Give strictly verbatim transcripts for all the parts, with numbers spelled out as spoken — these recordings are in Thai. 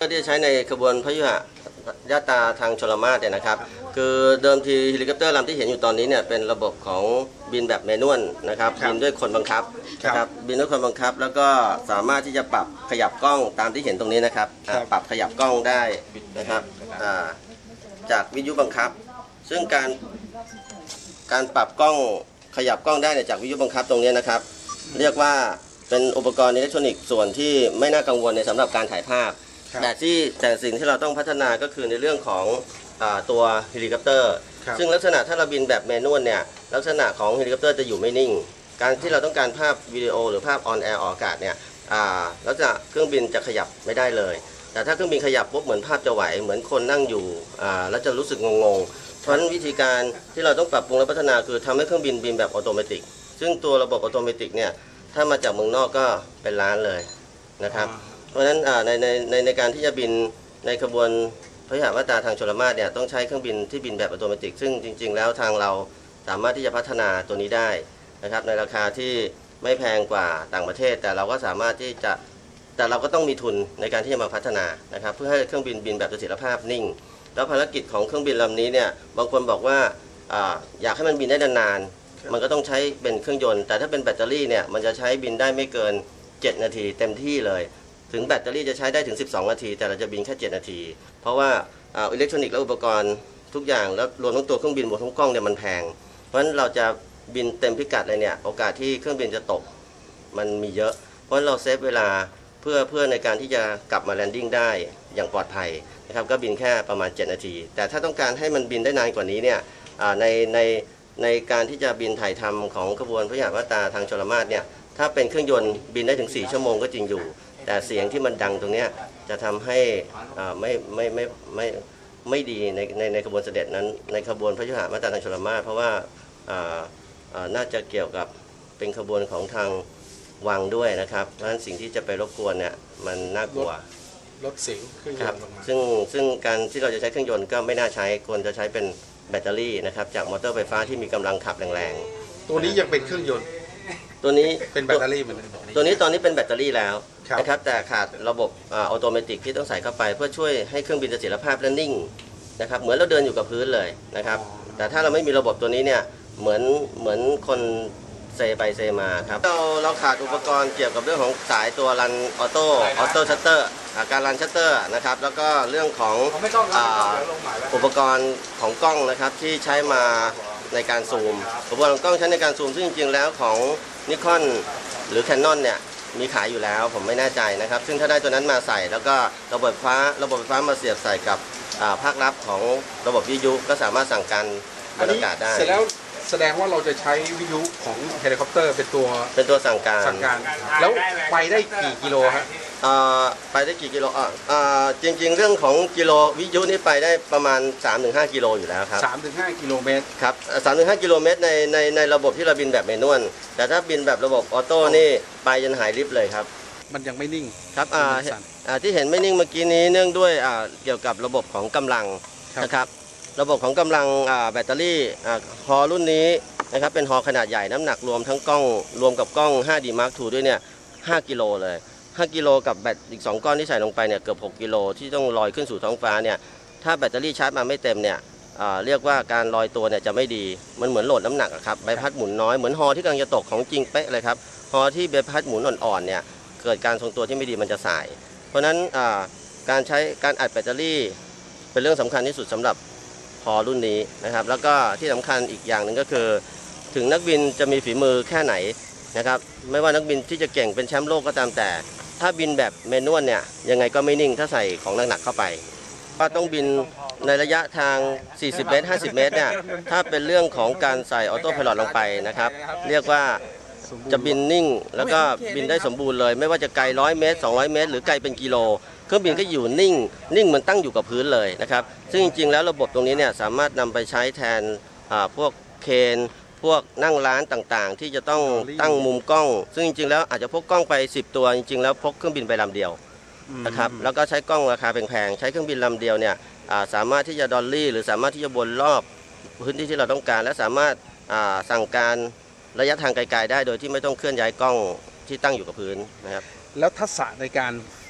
ที่ใช้ในขบวนพยุหยาตราทางชลมาศเนี่ยนะครับคือเดิมทีเฮลิคอปเตอร์ลำที่เห็นอยู่ตอนนี้เนี่ยเป็นระบบของบินแบบแมนนวลนะครับบินด้วยคนบังคับนะครับบินด้วยคนบังคับแล้วก็สามารถที่จะปรับขยับกล้องตามที่เห็นตรงนี้นะครับปรับขยับกล้องได้นะครับจากวิทยุบังคับซึ่งการการปรับกล้องขยับกล้องได้จากวิทยุบังคับตรงนี้นะครับเรียกว่าเป็นอุปกรณ์อิเล็กทรอนิกส์ส่วนที่ไม่น่ากังวลในสำหรับการถ่ายภาพแต่ที่แต่สิ่งที่เราต้องพัฒนาก็คือในเรื่องของตัวเฮลิคอปเตอร์ซึ่งลักษณะถ้าเราบินแบบแมนนวลเนี่ยลักษณะของเฮลิคอปเตอร์จะอยู่ไม่นิ่งการที่เราต้องการภาพวิดีโอหรือภาพออนแอร์ออกอากาศเนี่ยลักษณะเครื่องบินจะขยับไม่ได้เลยแต่ถ้าเครื่องบินขยับปุ๊บเหมือนภาพจะไหวเหมือนคนนั่งอยู่แล้วจะรู้สึกงงๆเพราะฉะนั้นวิธีการที่เราต้องปรับปรุงและพัฒนาคือทำให้เครื่องบินบินแบบออโตเมติกซึ่งตัวระบบออโตเมติกเนี่ยถ้ามาจากเมืองนอกก็เป็นล้านเลยนะครับเพราะฉะนั้นในในในในการที่จะบินในขบวนพยุหยาตราทางชลมาศเนี่ยต้องใช้เครื่องบินที่บินแบบออโตเมติกซึ่งจริงๆแล้วทางเราสามารถที่จะพัฒนาตัวนี้ได้นะครับในราคาที่ไม่แพงกว่าต่างประเทศแต่เราก็สามารถที่จะแต่เราก็ต้องมีทุนในการที่จะมาพัฒนานะครับเพื่อให้เครื่องบินบินแบบเสถียรภาพนิ่งแล้วภารกิจของเครื่องบินลำนี้เนี่ยบางคนบอกว่าอยากให้มันบินได้นานๆมันก็ต้องใช้เป็นเครื่องยนต์แต่ถ้าเป็นแบตเตอรี่เนี่ยมันจะใช้บินได้ไม่เกินเจ็ดนาทีเต็มที่เลยถึงแบตเตอรี่จะใช้ได้ถึงสิบสองนาทีแต่เราจะบินแค่เจ็ดนาทีเพราะว่าอิเล็กทรอนิกส์และอุปกรณ์ทุกอย่างแล้วรวมทั้งตัวเครื่องบินรวมทั้งกล้องเนี่ยมันแพงเพราะฉะนั้นเราจะบินเต็มพิกัดเลยเนี่ยโอกาสที่เครื่องบินจะตกมันมีเยอะเพราะฉะนั้นเราเซฟเวลาเพื่อเพื่อในการที่จะกลับมาแลนดิ้งได้อย่างปลอดภัยนะครับก็บินแค่ประมาณเจ็ดนาทีแต่ถ้าต้องการให้มันบินได้นานกว่านี้เนี่ยในในในการที่จะบินถ่ายทำของขบวนพยุหยาตราทางชลมาศเนี่ยถ้าเป็นเครื่องยนต์บินได้ถึงสี่ชั่วโมงก็จริงอยู่แต่เสียงที่มันดังตรงนี้จะทำให้ไม่ไม่ไม่ไม่ไม่ดีในในในขบวนเสด็จนั้นในขบวนพยุหยาตราทางชลมาศเพราะว่าน่าจะเกี่ยวกับเป็นขบวนของทางวังด้วยนะครับเพราะฉะนั้นสิ่งที่จะไปรบกวนเนี่ยมันน่ากลัวลดเสียงเครื่องยนต์ลงมาซึ่งซึ่งการที่เราจะใช้เครื่องยนต์ก็ไม่น่าใช้ควรจะใช้เป็นแบตเตอรี่นะครับจากมอเตอร์ไฟฟ้าที่มีกำลังขับแรงๆตัวนี้ยังเป็นเครื่องยนต์ตัวนี้เป็นแบตเตอรี่เหมือนตัวนี้ตอนนี้เป็นแบตเตอรี่แล้วนะครับแต่ขาดระบบออโตเมติกที่ต้องใส่เข้าไปเพื่อช่วยให้เครื่องบินเสถียรภาพและนิ่งนะครับเหมือนเราเดินอยู่กับพื้นเลยนะครับแต่ถ้าเราไม่มีระบบตัวนี้เนี่ยเหมือนเหมือนคนเซไปเซมาครับเราเราขาดอุปกรณ์เกี่ยวกับเรื่องของสายตัวรันออโต้ออโต้ชัตเตอร์การรันชัตเตอร์นะครับแล้วก็เรื่องของอุปกรณ์ของกล้องนะครับที่ใช้มาในการซูมอุปกรณ์ของกล้องใช้ในการซูมซึ่งจริงๆแล้วของนิคอนหรือ Canon เนี่ยมีขายอยู่แล้วผมไม่แน่ใจนะครับซึ่งถ้าได้ตัวนั้นมาใส่แล้วก็ระบบไฟฟ้าระบบไฟฟ้ามาเสียบใส่กับภาครับของระบบวิทยุก็สามารถสั่งการบรรยากาศได้เสร็จแล้วแสดงว่าเราจะใช้วิทยุของเฮลิคอปเตอร์เป็นตัวเป็นตัวสั่งการสั่งการแล้วไปได้กี่กิโลฮะไปได้กี่กิโลอ่าจริงๆเรื่องของกิโลวิทยุนี่ไปได้ประมาณ สามถึงห้า กิโลอยู่แล้วครับสามถึงห้า กิโลเมตรครับ สามถึงห้า กิโลเมตรในในในระบบที่เราบินแบบแมนนวลแต่ถ้าบินแบบระบบออโต้นี่ไปจนหายลิฟต์เลยครับมันยังไม่นิ่งครับอ่าที่เห็นไม่นิ่งเมื่อกี้นี้เนื่องด้วยอ่าเกี่ยวกับระบบของกำลังนะครับระบบของกำลังแบตเตอรี่ฮอรุ่นนี้นะครับเป็นฮอขนาดใหญ่น้ำหนักรวมทั้งกล้องรวมกับกล้อง ไฟว์ดี มาร์ค ทู ด้วยเนี่ยห้ากิโลเลยห้ากิโลกับแบตอีกสองก้อนที่ใส่ลงไปเนี่ยเกือบหกกิโลที่ต้องลอยขึ้นสู่ท้องฟ้าเนี่ยถ้าแบตเตอรี่ชาร์จมาไม่เต็มเนี่ยเรียกว่าการลอยตัวเนี่ยจะไม่ดีมันเหมือนโหลดน้ำหนักครับใบพัดหมุนน้อยเหมือนฮอที่กำลังจะตกของจริงเป๊ะเลยครับฮอที่ใบพัดหมุนอ่อนๆเนี่ยเกิดการทรงตัวที่ไม่ดีมันจะสายเพราะฉะนั้นการใช้การอัดแบตเตอรี่เป็นเรื่องสำคัญที่สุดสำหรับฮอรุ่นนี้นะครับแล้วก็ที่สำคัญอีกอย่างหนึ่งก็คือถึงนักบินจะมีฝีมือแค่ไหนนะครับไม่ว่านักบินที่จะเก่งเป็นแชมป์โลกก็ตามแต่ถ้าบินแบบแมนนวลเนี่ยยังไงก็ไม่นิ่งถ้าใส่ของหนักๆเข้าไปก็ต้องบินในระยะทางสี่สิบเมตรห้าสิบเมตรเนี่ยถ้าเป็นเรื่องของการใส่ออโต้ไพลอตลงไปนะครับเรียกว่าจะบินนิ่งแล้วก็บินได้สมบูรณ์เลยไม่ว่าจะไกลร้อยเมตรสองร้อยเมตรหรือไกลเป็นกิโลเครื่องบินก็อยู่นิ่งนิ่งเหมือนตั้งอยู่กับพื้นเลยนะครับซึ่งจริงๆแล้วระบบตรงนี้เนี่ยสามารถนำไปใช้แทนพวกเคนพวกนั่งร้านต่างๆที่จะต้องตั้งมุมกล้องซึ่งจริงๆแล้วอาจจะพกกล้องไปสิบตัวจริงๆแล้วพกเครื่องบินไปลำเดียวนะครับแล้วก็ใช้กล้องราคาแพงๆใช้เครื่องบินลำเดียวเนี่ยสามารถที่จะดอลลี่หรือสามารถที่จะวนรอบพื้นที่ที่เราต้องการและสามารถสั่งการระยะทางไกลๆได้โดยที่ไม่ต้องเคลื่อนย้ายกล้องที่ตั้งอยู่กับพื้นนะครับแล้วทักษะในการ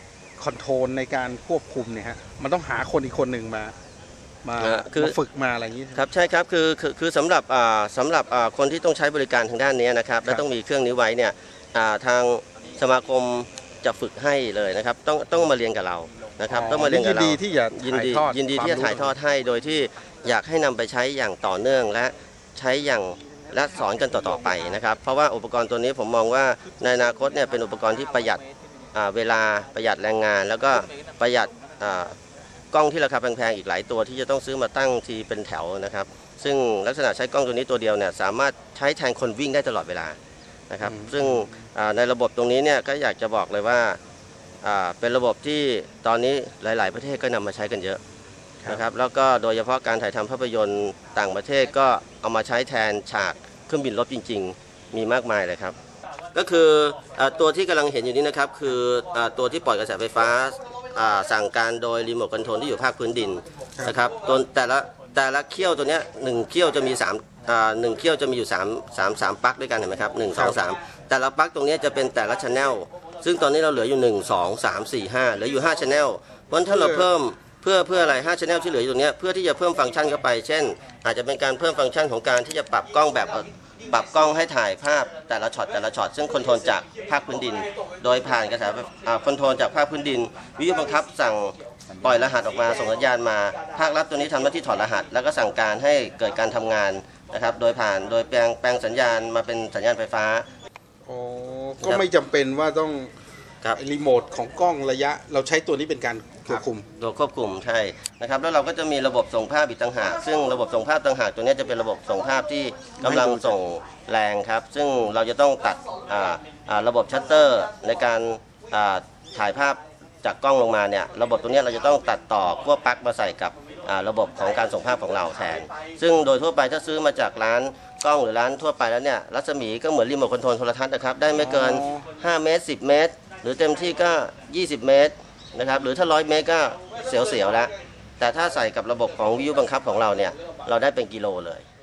คอนโทรลในการควบคุมเนี่ยฮะมันต้องหาคนอีกคนหนึ่งมามาอ่าคือมาฝึกมาอะไรอย่างนี้ครับใช่ครับคือคือคือสำหรับอ่าสำหรับอ่าคนที่ต้องใช้บริการทางด้านนี้นะครับและต้องมีเครื่องนี้ไว้เนี่ยอ่าทางสมาคมจะฝึกให้เลยนะครับต้องต้องมาเรียนกับเรานะครับต้องมาเรียนกับเรายินดีที่จะยินดีถ่ายทอดยินดีที่จะถ่ายทอดให้โดยที่อยากให้นำไปใช้อย่างต่อเนื่องและใช้อย่างและสอนกันต่อๆไปนะครับเพราะว่าอุปกรณ์ตัวนี้ผมมองว่าในอนาคตเนี่ยเป็นอุปกรณ์ที่ประหยัดอ่าเวลาประหยัดแรงงาน แล้วก็ประหยัดอ่ากล้องที่ราคาแพงๆอีกหลายตัวที่จะต้องซื้อมาตั้งทีเป็นแถวนะครับซึ่งลักษณะใช้กล้องตัวนี้ตัวเดียวเนี่ยสามารถใช้แทนคนวิ่งได้ตลอดเวลานะครับซึ่งอ่าในระบบตรงนี้เนี่ยก็อยากจะบอกเลยว่าอ่าเป็นระบบที่ตอนนี้หลาย ๆ ประเทศก็นำมาใช้กันเยอะนะครับแล้วก็โดยเฉพาะการถ่ายทำภาพยนตร์ต่างประเทศก็เอามาใช้แทนฉากเครื่องบินรบจริง ๆ มีมากมายเลยครับก็คืออ่าตัวที่กำลังเห็นอยู่นี้นะครับคืออ่าตัวที่ปล่อยกระแสไฟฟ้าอ่าสั่งการโดยรีโมทคอนโทรลที่อยู่ภาคพื้นดินนะครับตัวแต่ละแต่ละเขี้ยวตัวเนี้ยหนึ่งเขี้ยวจะมีสามอ่าหนึ่งเขี้ยวจะมีอยู่สามสามสามปลั๊กด้วยกันเห็นไหมครับหนึ่งสองสามแต่ละปลั๊กตรงนี้จะเป็นแต่ละชแนลซึ่งตอนนี้เราเหลืออยู่หนึ่งสองสามสี่ห้าเหลืออยู่ห้าชแนลเพราะฉะนั้นถ้าเราเพิ่มเพื่อเพื่ออะไรห้าชแนลที่เหลืออยู่ตรงนี้เพื่อที่จะเพิ่มฟังก์ชันเข้าไปเช่นอาจจะเป็นการเพิ่มฟังก์ชันของการที่จะปรับกล้องแบบปรับกล้องให้ถ่ายภาพแต่ละช็อตแต่ละช็อตซึ่งคอนโทรลจากภาคพื้นดิน โดยผ่านกระแสคอนโทรลจากภาคพื้นดินวิทยุบังคับสั่งปล่อยรหัสออกมาส่งสัญญาณมาภาครับตัวนี้ทำหน้าที่ถอดรหัส แล้วก็สั่งการให้เกิดการทำงานนะครับโดยผ่านโดยแปลงแปลงสัญญาณมาเป็นสัญญาณไฟฟ้าอ๋อก็ไม่จำเป็นว่าต้องครับรีโมทของกล้องระยะเราใช้ตัวนี้เป็นการควบคุมตัวควบคุมใช่นะครับแล้วเราก็จะมีระบบส่งภาพอีกต่างหากซึ่งระบบส่งภาพต่างหากตัวนี้จะเป็นระบบส่งภาพที่กำลังส่งแรงครับซึ่งเราจะต้องตัดอ่าอ่าระบบชัตเตอร์ในการอ่าถ่ายภาพจากกล้องลงมาเนี่ยระบบตัวนี้เราจะต้องตัดต่อขั้วปลั๊กมาใส่กับอ่าระบบของการส่งภาพของเราแทนซึ่งโดยทั่วไปถ้าซื้อมาจากร้านกล้องหรือร้านทั่วไปแล้วเนี่ยรัศมีก็เหมือนรีโมทคอนโทรลโทรทัศน์นะครับได้ไม่เกินห้าเมตรสิบเมตรหรือเต็มที่ก็ยี่สิบเมตรนะครับหรือถ้าร้อยเมตรก็เสียวๆแล้วแต่ถ้าใส่กับระบบของวิทยุบังคับของเราเนี่ยเราได้เป็นกิโลเลย